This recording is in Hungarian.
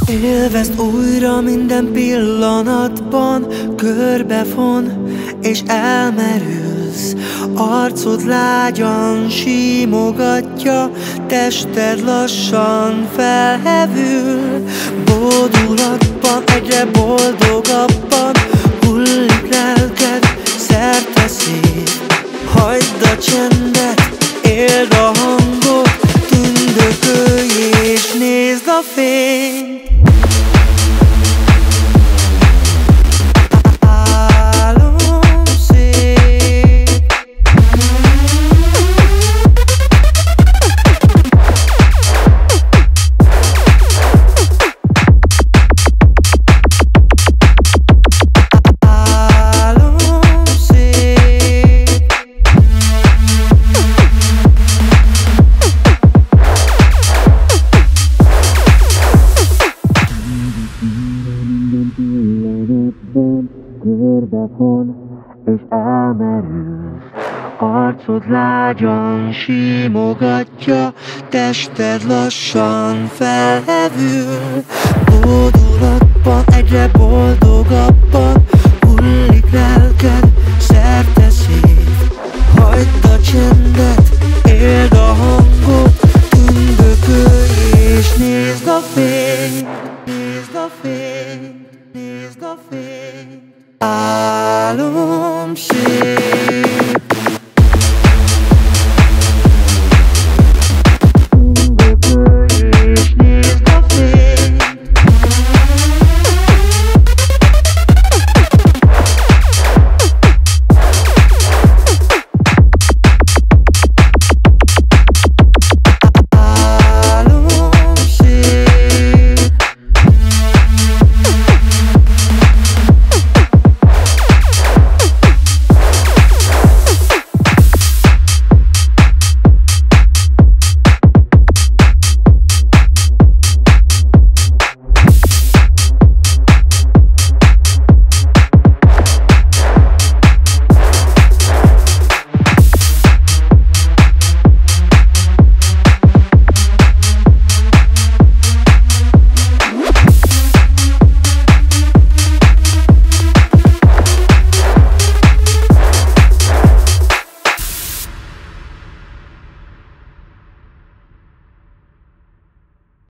Élvezd újra minden pillanatban, körbefon és elmerülsz. Arcod lágyan simogatja, tested lassan felhevül. Bódulatban egyre boldogabban hullik lelked, szerte szép. Hagyd a csendet, éld a hangot, tündökölj és nézd a fényt. Körbefon és elmerülsz. Arcod lágyan simogatja, tested lassan felhevül. Bódulatban egyre boldogabban hullik lelked, szerte szép. Hagyd a csendet, éld a hangot, tündökölj és nézd a fényt. Nézd a fényt, nézd a fényt. Álom szép.